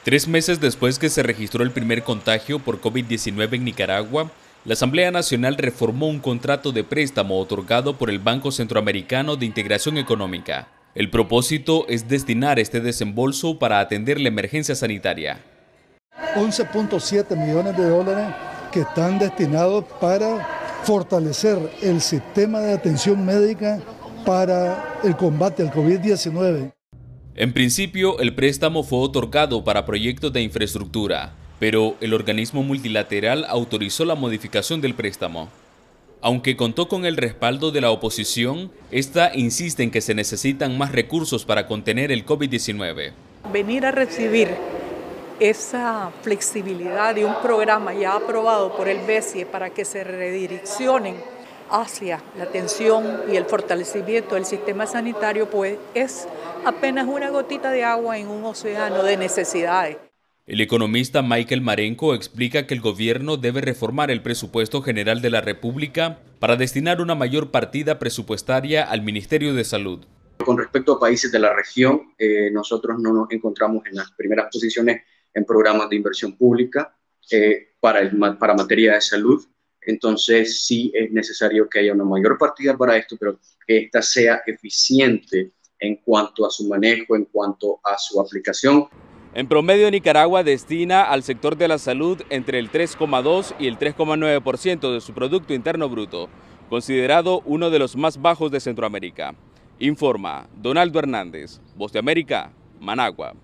3 meses después que se registró el primer contagio por COVID-19 en Nicaragua, la Asamblea Nacional reformó un contrato de préstamo otorgado por el Banco Centroamericano de Integración Económica. El propósito es destinar este desembolso para atender la emergencia sanitaria. 11.7 millones de dólares que están destinados para fortalecer el sistema de atención médica para el combate al COVID-19. En principio, el préstamo fue otorgado para proyectos de infraestructura, pero el organismo multilateral autorizó la modificación del préstamo. Aunque contó con el respaldo de la oposición, esta insiste en que se necesitan más recursos para contener el COVID-19. Venir a recibir esa flexibilidad de un programa ya aprobado por el BESIE para que se redireccionen hacia la atención y el fortalecimiento del sistema sanitario, pues es apenas una gotita de agua en un océano de necesidades. El economista Michael Marenco explica que el gobierno debe reformar el presupuesto general de la República para destinar una mayor partida presupuestaria al Ministerio de Salud. Con respecto a países de la región, nosotros no nos encontramos en las primeras posiciones en programas de inversión pública para materia de salud. Entonces sí es necesario que haya una mayor partida para esto, pero que ésta sea eficiente en cuanto a su manejo, en cuanto a su aplicación. En promedio, Nicaragua destina al sector de la salud entre el 3,2 y el 3,9% de su Producto Interno Bruto, considerado uno de los más bajos de Centroamérica. Informa Donaldo Hernández, Voz de América, Managua.